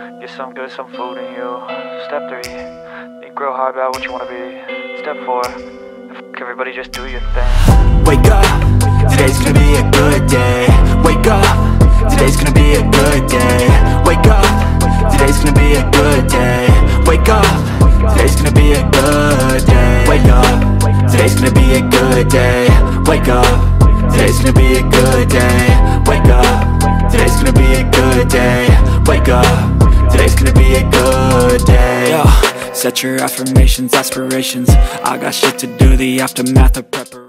Get some good, some food in you. Step 3, think real hard about what you wanna be. Step 4, fuck everybody, just do your thing. Wake up, today's gonna be a good day. Wake up, today's gonna be a good day. Wake up, today's gonna be a good day. Wake up, today's gonna be a good day. Wake up, today's gonna be a good day. Wake up, today's gonna be a good day. Wake up, today's gonna be a good day. Wake up, today's gonna be a good day. Yo, set your affirmations, aspirations. I got shit to do, the aftermath of preparation.